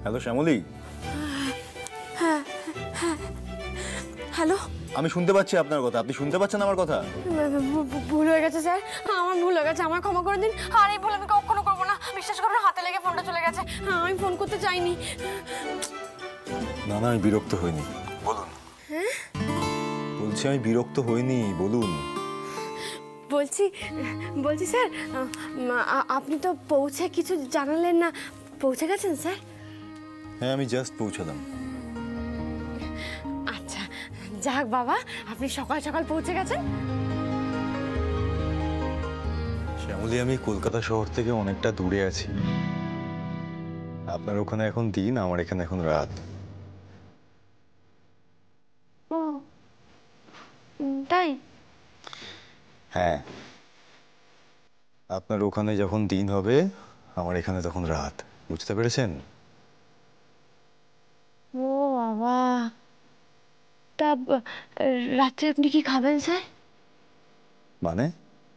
Hello Shyamoli. হ্যাঁ হ্যাঁ hello. আমি শুনতে পাচ্ছি আপনার কথা, আপনি শুনতে পাচ্ছেন আমার কথা? ভুল হয়ে গেছে স্যার, আমার ভুল হয়ে গেছে, আমার ক্ষমা করে দিন। আর এই ভুল আমি কখনো করবো না, বিশ্বাস করুন। হাতে লেগে ফোনটা চলে গেছে, আমি ফোন করতে চাইনি। না না, আমি বিরক্ত হইনি, বলুন। হ্যাঁ বলছি আমি বিরক্ত হইনি, বলুন। বলছি স্যার, আপনি তো পৌঁছে কিছু জানালেন না, পৌঁছে গেছেন স্যার? হ্যাঁ, আমি জাস্ট পৌঁছালাম। আচ্ছা যাক বাবা, আপনি সকাল সকাল পৌঁছে গেছেন। শ্যামলী, আমি কলকাতা শহর থেকে অনেকটা দূরে আছি। আপনার ওখানে এখন দিন, আমার এখানে এখন রাত। ও তাই? হ্যাঁ, আপনার ওখানে যখন দিন হবে আমার এখানে তখন রাত, বুঝতে পেরেছেন? ও বাবা, তা রাত্রে আপনি কি খাবেন স্যার? মানে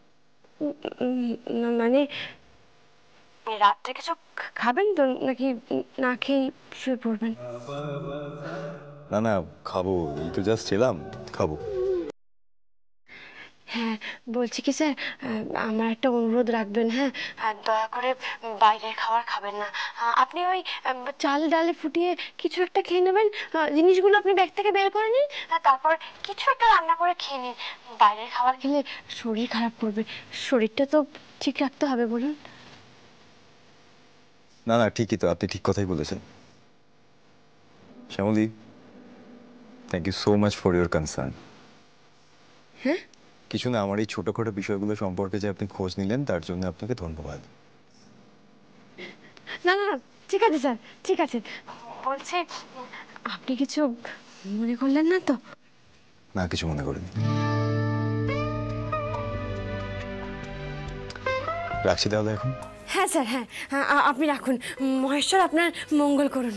মানে রাত্রে কিছু খাবেন তো, নাকি না খেয়ে শুয়ে পড়বেন? না না, খাবো, এই তো জাস্ট এলাম, খাবো। হ্যাঁ বলছি কি স্যার, আমার একটা অনুরোধ রাখবেন। হ্যাঁ, দয়া করে বাইরের খাবার খাবেন না। আপনি ওই চাল ডালে ফুটিয়ে কিছু একটা খেয়ে নেবেন, জিনিসগুলো আপনি ব্যাগ থেকে বের করে নিন, তারপর কিছু একটা রান্না করে খেয়ে নিন। বাইরের খাবার খেলে শরীর খারাপ করবে, শরীরটা তো ঠিক রাখতে হবে, বলুন। না না, ঠিকই তো, আপনি ঠিক কথাই বলেছেন। Shyamali, thank you so much for your concern. হ্যাঁ, কিছু না, আমার এই ছোটখাটো বিষয়গুলো সম্পর্কে যে আপনি খোঁজ নিলেন তার জন্য আপনাকে ধন্যবাদ। না না না, ঠিক আছে স্যার, ঠিক আছে। বলছি, আপনি কিছু মনে করলেন না তো? না, কিছু মনে করিনি। রাখছি তাহলে এখন। হ্যাঁ স্যার, হ্যাঁ, আপনি রাখুন। মহেশ্বর আপনার মঙ্গল করুন।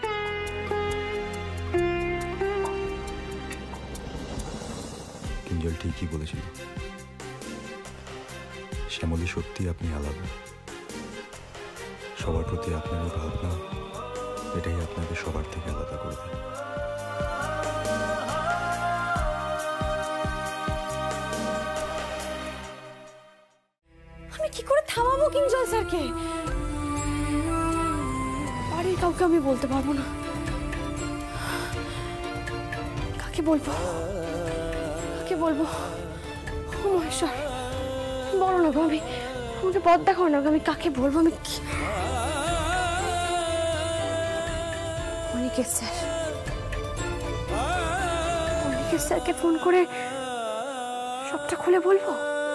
কিঞ্জল ঠিকই বলেছিল, শ্যামলী সত্যি আপনি আলাদা। সবার প্রতি আপনার এই ভাবনা, এটাই আপনাকে সবার থেকে আলাদা করে দেয়। আমি কি করে থামাবো কিঞ্জল স্যারকে? বাড়ির কাউকে আমি বলতে পারবো না। কাকে বলবো, কাকে বলবো? ও মহেশ্বর, বলো না গো, আমি আমাকে পথ দেখাও না গো, আমি কাকে বলবো? আমি অনিকেত স্যার, অনিকেত স্যারকে ফোন করে সবটা খুলে বলবো।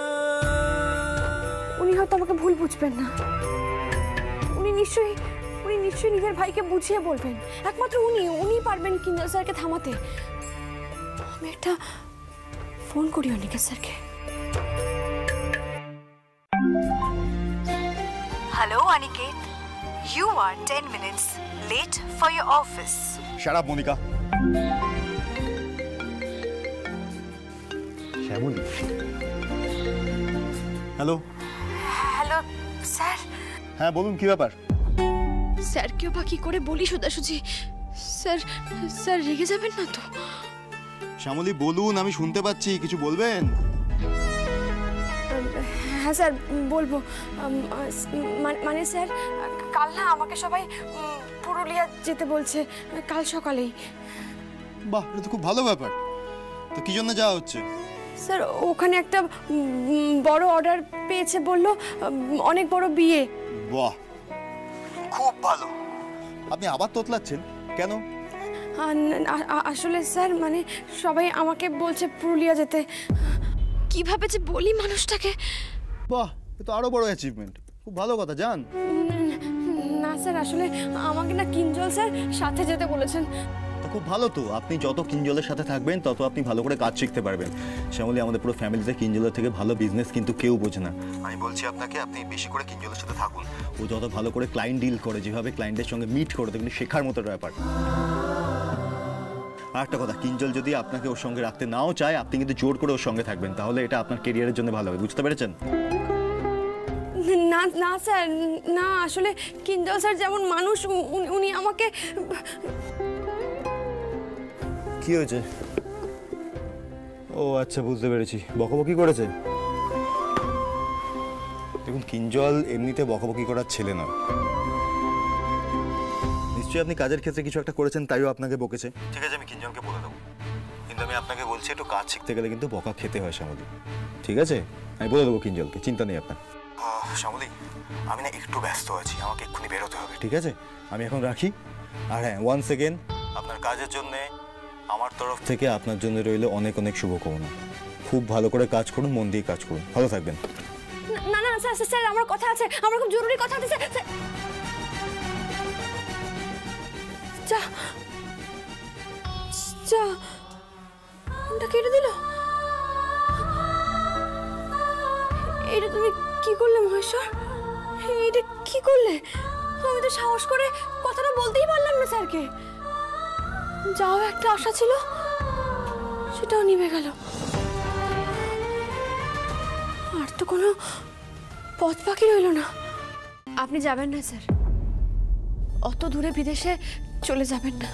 উনি হয়তো আমাকে ভুল বুঝবেন না, উনি নিশ্চয়ই নিজের ভাইকে বুঝিয়ে বলবেন। একমাত্র উনি পারবেন কিঞ্জল স্যারকে থামাতে। আমি একটা ফোন করি অনিকেত স্যারকে। Hello, Aniket. You are 10 minutes late for your office. Shut up, Monica. Shyamali, hello. Hello sir. হ্যাঁ বলুন, কি ব্যাপার? স্যারকেও বা কি করে বলি সোজাসুজি? স্যার রেগে যাবেন না তো? শ্যামলী বলুন, আমি শুনতে পাচ্ছি, কিছু বলবেন? হ্যাঁ স্যার বলবো। মানে স্যার, কাল না আমাকে সবাই পুরুলিয়া যেতে বলছে, কাল সকালেই। বাহ, এটা তো খুব ভালো ব্যাপার। তো কি জন্য যাওয়া হচ্ছে? স্যার ওখানে একটা বড় অর্ডার পেয়েছে, বললো অনেক বড় বিয়ে। বাহ, খুব ভালো। আপনি আবার তোতলাচ্ছেন কেন? আসলে স্যার, মানে সবাই আমাকে বলছে পুরুলিয়া যেতে। কিভাবে যে বলি মানুষটাকে। বাহ, এ তো আরো বড় অ্যাচিভমেন্ট, খুব ভালো কথা। যান। না স্যার, আসলে আমাকে না কিঞ্জল স্যার সাথে যেতে বলেছেন। তো খুব ভালো তো, আপনি যত কিঞ্জলের সাথে থাকবেন তত আপনি ভালো করে কাজ শিখতে পারবেন। শ্যামলী, আমাদের পুরো ফ্যামিলিতে কিঞ্জলের থেকে ভালো বিজনেস কিন্তু কেউ বোঝে না। আমি বলছি আপনাকে, আপনি বেশি করে কিঞ্জলের সাথে থাকুন। ও যত ভালো করে ক্লায়েন্ট ডিল করে, যেভাবে ক্লায়েন্টের সঙ্গে মিট করে, দেখুন শেখার মতো ব্যাপার। আর একটা কথা, কিঞ্জল যদি আপনাকে ওর সঙ্গে রাখতে নাও চায়, আপনি কিন্তু জোর করে ওর সঙ্গে থাকবেন, তাহলে এটা আপনার কেরিয়ারের জন্য ভালো হবে, বুঝতে পেরেছেন? না না না স্যার, না আসলে কিঞ্জল স্যার যেমন মানুষ উনি আমাকে। কি হয়েছে? ও আচ্ছা, বুঝতে পেরেছি, বকাবকি করেছে। দেখুন, কিঞ্জল এমনিতে বকাবকি করার ছেলে নয়। নিশ্চয়ই আপনি কাজের ক্ষেত্রে কিছু একটা করেছেন, তাইও আপনাকে বকেছে। ঠিক আছে, আমি কিঞ্জলকে বলে দেবো, কিন্তু আমি আপনাকে বলছি একটু কাজ শিখতে গেলে কিন্তু বকা খেতে হয় শ্যামলী। ঠিক আছে, আমি বলে দেবো কিঞ্জলকে, চিন্তা নেই আপনার। শ্যামলী, আমি না একটু ব্যস্ত আছি, আমাকে এক্ষুনি বেরোতে হবে। ঠিক আছে, আমি এখন রাখি। আর হ্যাঁ, ওয়ান সেকেন্ড, আপনার কাজের জন্যে আমার তরফ থেকে আপনার জন্য রইল অনেক অনেক শুভকামনা। খুব ভালো করে কাজ করুন, মন দিয়ে কাজ করুন, ভালো থাকবেন। না না স্যার, স্যার আমার কথা আছে, আমার খুব জরুরি কথা আছে স্যার। যা যা, ফোনটা কেটে দিল। এটা তুমি কি করলে মহেশ্বর? এটা কি করলে? আমি তো সাহস করে কথাটা বলতেই পারলাম না স্যারকে। যাও, একটা আশা ছিল, সেটাও নিভে গেল। আর তো কোনো পথ বাকি রইল না। আপনি যাবেন না স্যার, অত দূরে বিদেশে চলে যাবেন না।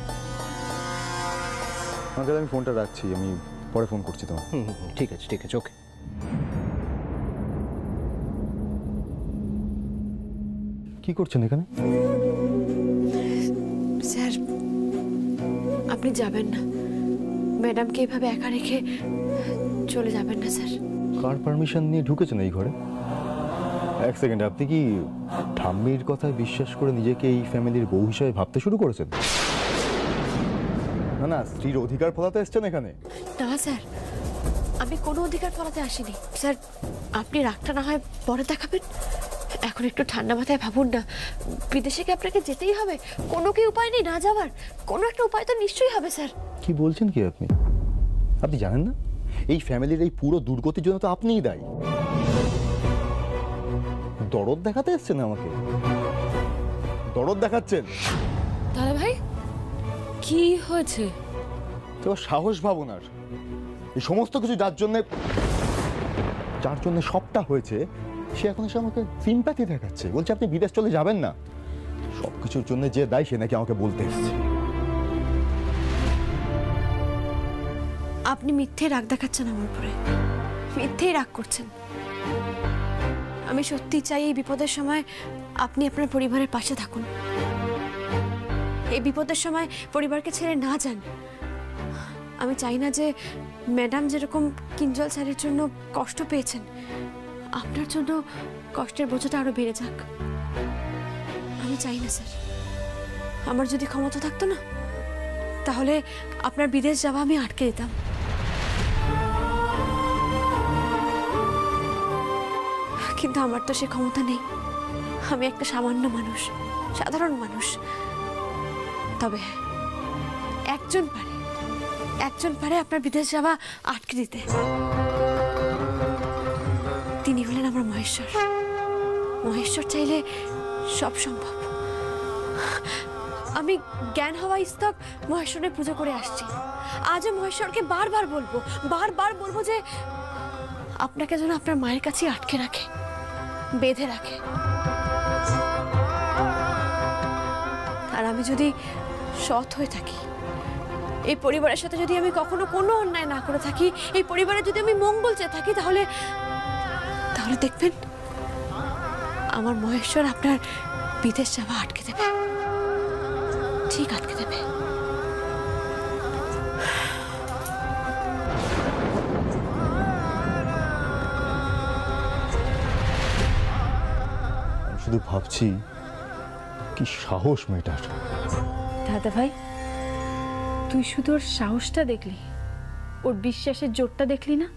আঙ্কেল, আমি ফোনটা রাখছি, আমি পরে ফোন করছি তোমার। ঠিক আছে, ঠিক আছে, ওকে। কি করছেন এখানে? স্যার, আপনি যাবেন না, ম্যাডামকে এইভাবে একা রেখে চলে যাবেন না স্যার। কার পারমিশন নিয়ে ঢুকেছেন এই ঘরে? এক সেকেন্ড, আপনি কি ঠাম্মির কথায় বিশ্বাস করে নিজেকে এই ফ্যামিলির বউ হিসেবে ভাবতে শুরু করেছেন? না না, স্ত্রীর অধিকার ফলাতে এসছেন এখানে? না স্যার, আমি কোনো অধিকার ফলাতে আসিনি স্যার। আপনি রাগটা না হয় পরে দেখাবেন, এখন একটু ঠান্ডা মাথায় ভাবুন না। বিদেশে কি আপনাকে যেতেই হবে? কোনো কি উপায় নেই না যাওয়ার? কোনো একটা উপায় তো নিশ্চয়ই হবে স্যার। কি বলছেন কি আপনি? আপনি জানেন না এই ফ্যামিলির এই পুরো দুর্গতির জন্য তো আপনিই দায়ী। দরদ দেখাতে এসছেন আমাকে, দরদ দেখাচ্ছেন। দাদা ভাই, কি হয়েছে? তো সাহস ভাবনার এই সমস্ত কিছু যার জন্য সবটা হয়েছে, সে এখন এসে আমাকে সিম্প্যাথি দেখাচ্ছে, বলছে আপনি বিদেশ চলে যাবেন না। সবকিছুর জন্য যে দায়ী সে নাকি আমাকে বলতে এসেছে। আপনি মিথ্যে রাগ দেখাচ্ছেন আমার উপরে, মিথ্যেই রাগ করছেন। আমি সত্যি চাই এই বিপদের সময় আপনি আপনার পরিবারের পাশে থাকুন। এই বিপদের সময় পরিবারকে ছেড়ে না যান। আমি চাই না যে ম্যাডাম যেরকম কিঞ্জল স্যারের জন্য কষ্ট পেয়েছেন, আপনার জন্য কষ্টের বোঝাটা আরো বেড়ে যাক। আমি চাই না স্যার। আমার যদি ক্ষমতা থাকতো না, তাহলে আপনার বিদেশ যাওয়া আমি আটকে দিতাম। কিন্তু আমার তো সে ক্ষমতা নেই। আমি একটা সামান্য মানুষ, সাধারণ মানুষ। তবে একজন পারে আপনার বিদেশ যাওয়া আটকে দিতে। তিনি হলেন আমার মহেশ্বর। মহেশ্বর চাইলে সব সম্ভব। আমি জ্ঞান হওয়া স্তক মহেশ্বরের পুজো করে আসছি। আজও মহেশ্বরকে বারবার বলবো যে আপনাকে যেন আপনার মায়ের কাছে আটকে রাখে, বেঁধে রাখে। আর আমি যদি সৎ হয়ে থাকি, এই পরিবারের সাথে যদি আমি কখনো কোনো অন্যায় না করে থাকি, এই পরিবারে যদি আমি মঙ্গল চেয়ে থাকি, তাহলে দেখবেন আমার মহেশ্বর আপনার বিদেশ যাওয়া আটকে দেবে, ঠিক আটকে দেবে। আমি শুধু ভাবছি কি সাহস মেয়েটার। দাদা ভাই, তুই শুধু ওর সাহসটা দেখলি, ওর বিশ্বাসের জোরটা দেখলি না?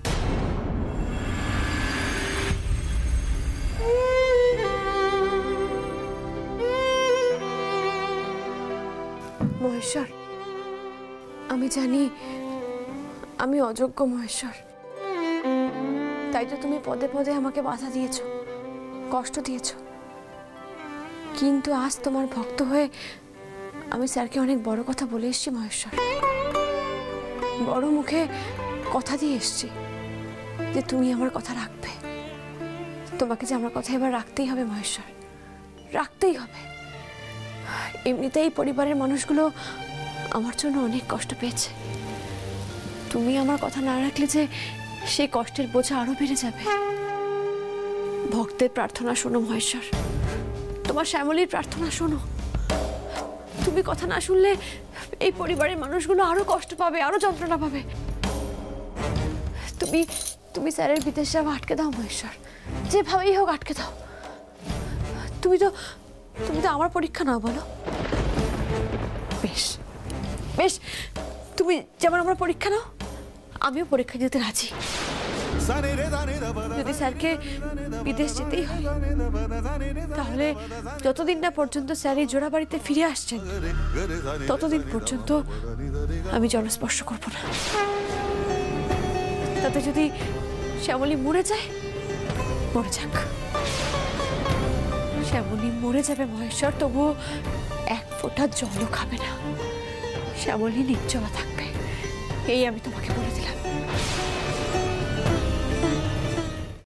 মহেশ্বর, আমি জানি আমি অযোগ্য মহেশ্বর, তাই তো তুমি পদে পদে আমাকে বাধা দিয়েছো, কষ্ট দিয়েছো। কিন্তু আজ তোমার ভক্ত হয়ে আমি স্যারকে অনেক বড় কথা বলে এসেছি মহেশ্বর। বড় মুখে কথা দিয়ে এসেছি যে তুমি আমার কথা রাখবে, তোমাকে যে আমার কথা এবার রাখতেই হবে মহেশ্বর, রাখতেই হবে। এমনিতেই পরিবারের মানুষগুলো আমার জন্য অনেক কষ্ট পেয়েছে, তুমি আমার কথা না রাখলে যে সেই কষ্টের বোঝা আরো বেড়ে যাবে। ভক্তের প্রার্থনা শোনো মহেশ্বর, তোমার শ্যামলীর প্রার্থনা শোনো। তুমি কথা না শুনলে এই পরিবারের মানুষগুলো আরো কষ্ট পাবে, আরো যন্ত্রণা পাবে। তুমি তুমি স্যারের বিদেশ যাওয়া আটকে দাও মহেশ্বর, যেভাবেই হোক আটকে দাও। তুমি তো আমার পরীক্ষা নাও বলো। বেশ বেশ, তুমি যেমন আমার পরীক্ষা নাও, আমিও পরীক্ষা দিতে রাজি। যদি স্যারকে বিদেশ যেতেই হয়, তাহলে যতদিন না পর্যন্ত স্যার এই জোড়া বাড়িতে ফিরে আসছেন, ততদিন পর্যন্ত আমি জলস্পর্শ করব না। তাতে যদি শ্যামলী মরে যায়, মরে যাক। শ্যামলী মরে যাবে মহেশ্বর, তবুও এক ফোঁটা জলও খাবে না। শ্যামলী নির্জলা থাকবে, এই আমি তোমাকে বলে দিলাম।